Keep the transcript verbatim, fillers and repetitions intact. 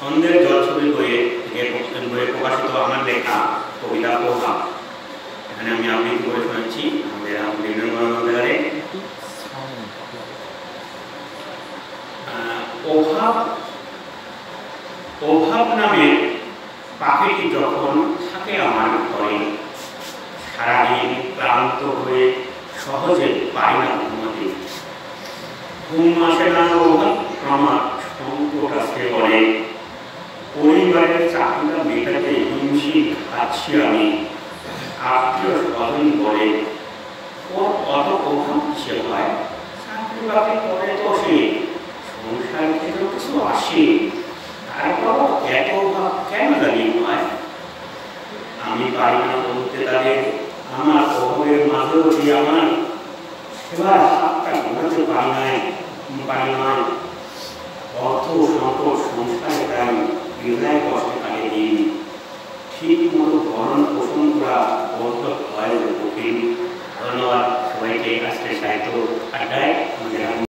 সন্ধ্যের জলছবি বইয়ে বইয়ে প্রকাশিত আমার লেখা কবিতা অভাব। এখানে আমি আবৃত্তি করে শোনাচ্ছি আমাদের গ্রন্থাগারে। অভাব অভাব নামে পাখিটি যখন থাকে আমার ঘরে, সারাদিন ক্লান্ত হয়ে সহজে পাই না ঘুমাতে। ঘুম আসে না অভাব আমার সংকট আসে বলে, পরিবারের চাহিদা মেটাতে হিমশিম খাচ্ছি আমি। আত্মীয় স্বজন বলে ওর অত অভাব কিসে হয়, চাকরি বাকরি করে তো সে সংসার থেকে কিছু আসে, তারপর এত অভাব কেন জানি হয়। আমি পারি না বলতে তাদের আমার অভাবের মাঝেও যে আমার সেবার হাতটা ঘোরাতে পারি নাই পারি নয়। অর্থ সংকট সংসারে তাই হৃদয় কষ্টে কাটে দিন। ঠিক মতো ভরণ পোষণ করা বদ্ধ হয় কঠিন। ধন্যবাদ সবাইকে আজকে সাহিত্য আড্ডায়।